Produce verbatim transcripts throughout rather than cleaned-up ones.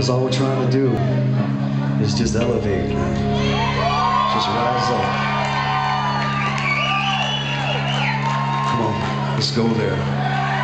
Because all we're trying to do is just elevate, just rise up. Come on, let's go there.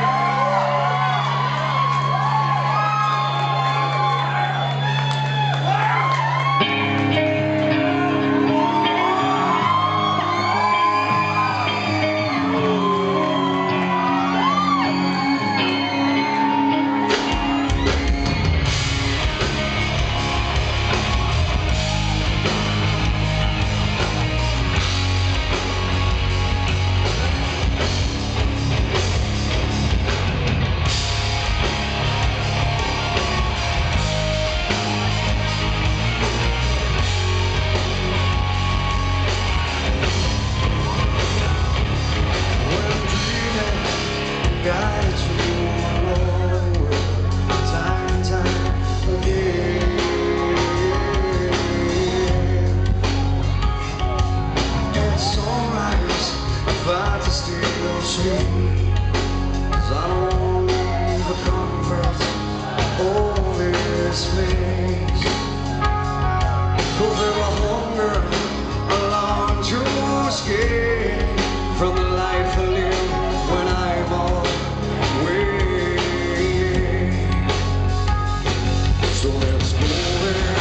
Guided you all over, time and time again. It's alright if I just stay asleep, 'cause I don't need the comfort all this makes. 'Cause there's a hunger, a long to escape from the life I live when I'm all way. So let's go there,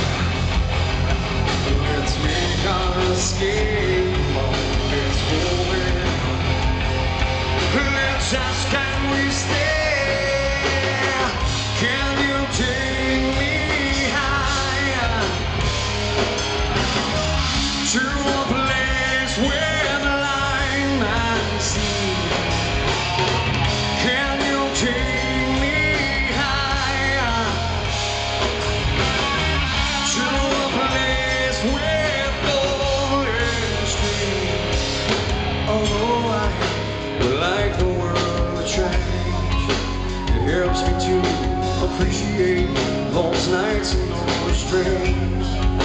let's make our escape. Let's go there, let's ask, can we stay? Can you take me higher to a place where the line I see? Can you take me higher to a place where golden streams? Although I would like the world to change, it helps me to appreciate those nights and those dreams.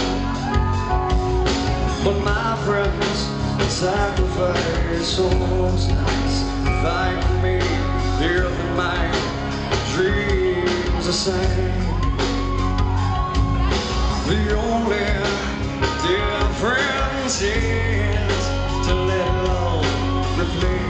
But my friends, sacrifice those nights if I can make hear my dreams the same. The only difference is to let love replace